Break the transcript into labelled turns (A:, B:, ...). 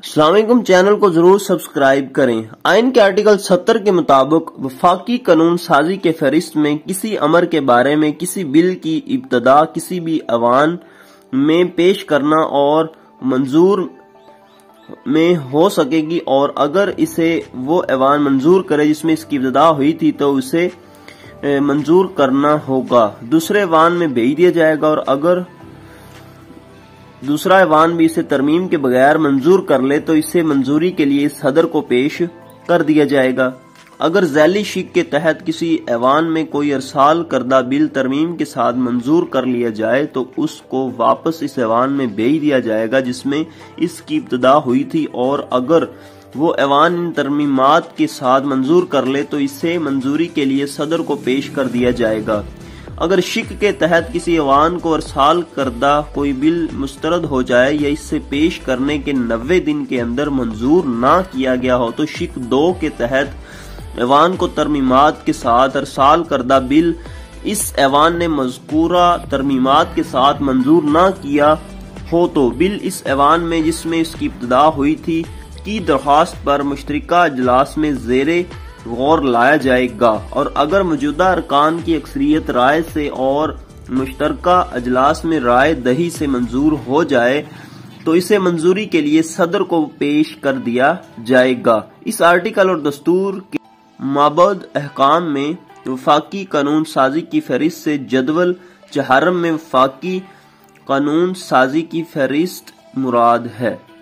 A: السلام علیکم، چینل کو ضرور سبسکرائب کریں۔ آئین کے آرٹیکل 70 کے مطابق وفاقی قانون سازی کے فہرست میں کسی امر کے بارے میں کسی بل کی ابتدا کسی بھی ایوان میں پیش کرنا اور منظور میں ہو سکے گی، اور اگر اسے وہ ایوان منظور کرے جس میں اس کی ابتدا ہوئی تھی تو اسے منظور کرنا ہوگا، دوسرے ایوان میں بھیج دیا جائے گا، اور اگر دوسرا ایوان بھی اسے ترمیم کے بغیر منظور کر لے تو اسے منظوری کے لیے صدر کو پیش کر دیا جائے گا۔ اگر ذیلی شک کے تحت کسی ایوان میں کوئی ارسال کردہ بل ترمیم کے ساتھ منظور کر لیا جائے تو اس کو واپس اس ایوان میں بھیج دیا جائے گا جس میں اس کی ابتدا ہوئی تھی، اور اگر وہ ایوان ان ترمیمات کے ساتھ منظور کر لے تو اسے منظوری کے لیے صدر کو پیش کر دیا جائے گا۔ اگر شک کے تحت کسی ایوان کو ارسال کردہ کوئی بل مسترد ہو جائے یا اس سے پیش کرنے کے 90 دن کے اندر منظور نہ کیا گیا ہو تو شک 2 کے تحت ایوان کو ترمیمات کے ساتھ ارسال کردہ بل اس ایوان نے مذکورہ ترمیمات کے ساتھ منظور نہ کیا ہو تو بل اس ایوان میں جس میں اس کی ابتدا ہوئی تھی کی درخواست پر مشترکہ اجلاس میں زیر غور لایا جائے گا، اور اگر موجودہ ارکان کی اکثریت رائے سے اور مشترکہ اجلاس میں رائے دہی سے منظور ہو جائے تو اسے منظوری کے لیے صدر کو پیش کر دیا جائے گا۔ اس آرٹیکل اور دستور کے مابعد احکام میں وفاقی قانون سازی کی فہرست سے جدول چہارم میں وفاقی قانون سازی کی فہرست مراد ہے۔